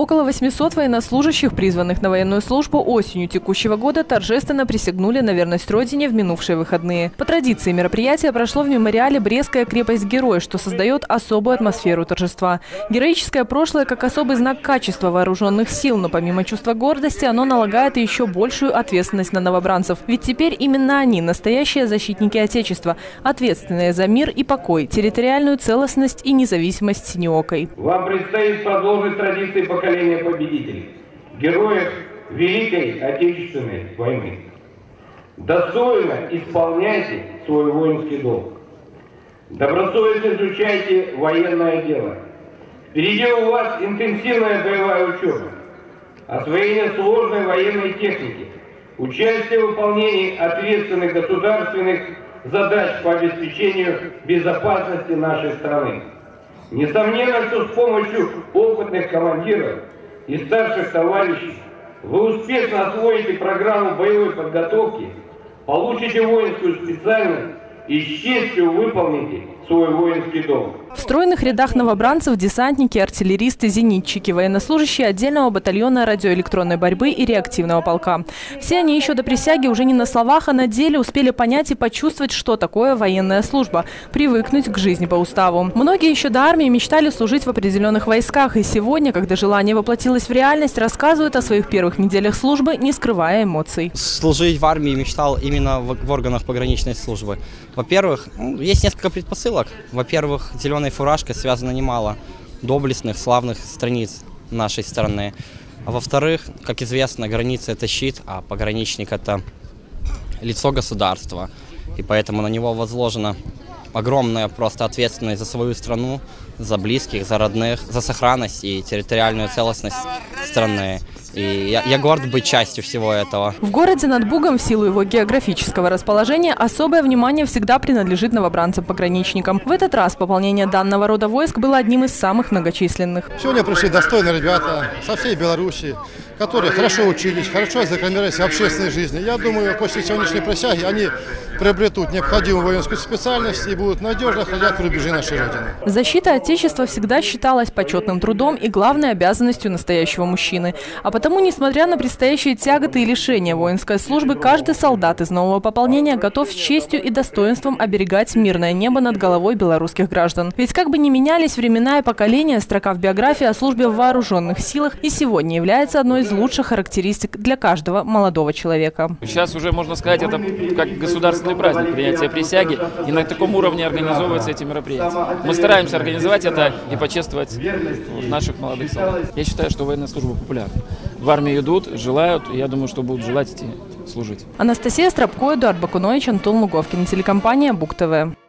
Около 800 военнослужащих, призванных на военную службу осенью текущего года, торжественно присягнули на верность Родине в минувшие выходные. По традиции мероприятие прошло в мемориале «Брестская крепость-герой», что создает особую атмосферу торжества. Героическое прошлое как особый знак качества вооруженных сил, но помимо чувства гордости, оно налагает и еще большую ответственность на новобранцев. Ведь теперь именно они – настоящие защитники Отечества, ответственные за мир и покой, территориальную целостность и независимость синеокой. Вам предстоит продолжить традиции поколения победителей, героев Великой Отечественной войны. Достойно исполняйте свой воинский долг. Добросовестно изучайте военное дело. Впереди у вас интенсивная боевая учеба, освоение сложной военной техники, участие в выполнении ответственных государственных задач по обеспечению безопасности нашей страны. Несомненно, что с помощью опытных командиров и старших товарищей вы успешно освоите программу боевой подготовки, получите воинскую специальность и с честью выполните свой воинский долг. В стройных рядах новобранцев десантники, артиллеристы, зенитчики, военнослужащие отдельного батальона радиоэлектронной борьбы и реактивного полка. Все они еще до присяги уже не на словах, а на деле успели понять и почувствовать, что такое военная служба, привыкнуть к жизни по уставу. Многие еще до армии мечтали служить в определенных войсках, и сегодня, когда желание воплотилось в реальность, рассказывают о своих первых неделях службы, не скрывая эмоций. Служить в армии мечтал именно в органах пограничной службы. Во-первых, есть несколько предпосылок. Во-первых, зеленой фуражкой связано немало доблестных, славных страниц нашей страны. А во-вторых, как известно, граница – это щит, а пограничник – это лицо государства. И поэтому на него возложена огромная просто ответственность за свою страну, за близких, за родных, за сохранность и территориальную целостность страны. И я горд быть частью всего этого. В городе над Бугом, в силу его географического расположения, особое внимание всегда принадлежит новобранцам-пограничникам. В этот раз пополнение данного рода войск было одним из самых многочисленных. Сегодня пришли достойные ребята со всей Беларуси, которые хорошо учились, хорошо ознакомились в общественной жизни. Я думаю, после сегодняшней присяги они приобретут необходимую воинскую специальность и будут надежно охранять рубежи нашей Родины. Защита Отечества всегда считалась почетным трудом и главной обязанностью настоящего мужчины. А потому, несмотря на предстоящие тяготы и лишения воинской службы, каждый солдат из нового пополнения готов с честью и достоинством оберегать мирное небо над головой белорусских граждан. Ведь как бы ни менялись времена и поколения, строка в биографии о службе в вооруженных силах и сегодня является одной из лучших характеристик для каждого молодого человека. Сейчас уже, можно сказать, это как государственный праздник, принятие присяги, и на таком уровне организовываются эти мероприятия. Мы стараемся организовать это и почествовать наших молодых солдат. Я считаю, что военная служба популярна. В армию идут, желают, и я думаю, что будут желать идти служить. Анастасия Страбко, Эдуард Бакунович, Антон Луговкин, телекомпания Буг ТВ.